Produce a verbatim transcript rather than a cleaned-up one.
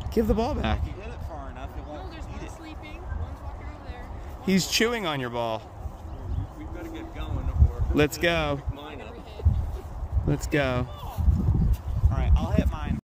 Give the ball back. If you hit it far enough, it won't No, there's eat one it. sleeping. One's walking over there. He's chewing on your ball. We better get going. Or Let's go. Mine up. Let's go. All right, I'll hit my